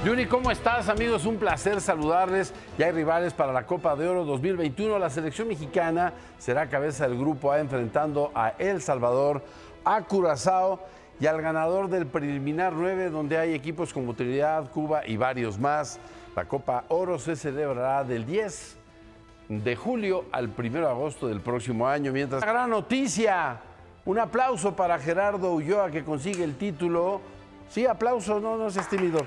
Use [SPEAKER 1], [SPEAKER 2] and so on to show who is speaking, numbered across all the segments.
[SPEAKER 1] Yuri, ¿cómo estás, amigos? Un placer saludarles. Ya hay rivales para la Copa de Oro 2021. La selección mexicana será cabeza del grupo A enfrentando a El Salvador, a Curazao y al ganador del preliminar 9, donde hay equipos como Trinidad, Cuba y varios más. La Copa Oro se celebrará del 10 de julio al 1 de agosto del próximo año. Mientras, gran noticia, un aplauso para Gerardo Ulloa, que consigue el título. Sí, aplauso, no seas tímido.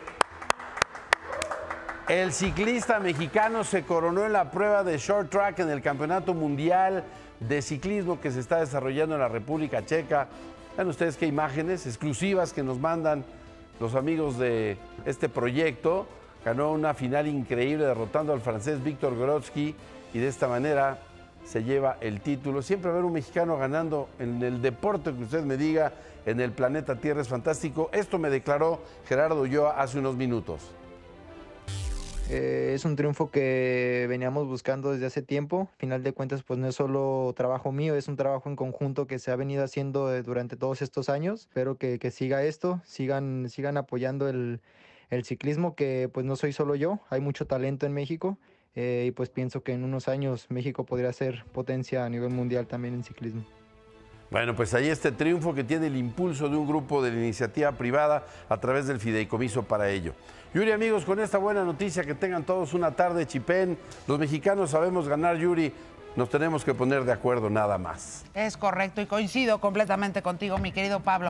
[SPEAKER 1] El ciclista mexicano se coronó en la prueba de short track en el Campeonato Mundial de Ciclismo que se está desarrollando en la República Checa. Vean ustedes qué imágenes exclusivas que nos mandan los amigos de este proyecto. Ganó una final increíble derrotando al francés Víctor Grodzki y de esta manera se lleva el título. Siempre ver un mexicano ganando en el deporte que usted me diga, en el planeta Tierra, es fantástico. Esto me declaró Gerardo Ulloa hace unos minutos.
[SPEAKER 2] Es un triunfo que veníamos buscando desde hace tiempo. Al final de cuentas, pues no es solo trabajo mío, es un trabajo en conjunto que se ha venido haciendo durante todos estos años. Espero que siga esto, sigan apoyando el ciclismo, que pues no soy solo yo, hay mucho talento en México. Y pues pienso que en unos años México podría ser potencia a nivel mundial también en ciclismo.
[SPEAKER 1] Bueno, pues ahí este triunfo que tiene el impulso de un grupo de la iniciativa privada a través del fideicomiso para ello. Yuri, amigos, con esta buena noticia, que tengan todos una tarde chipén. Los mexicanos sabemos ganar, Yuri. Nos tenemos que poner de acuerdo nada más.
[SPEAKER 3] Es correcto y coincido completamente contigo, mi querido Pablo.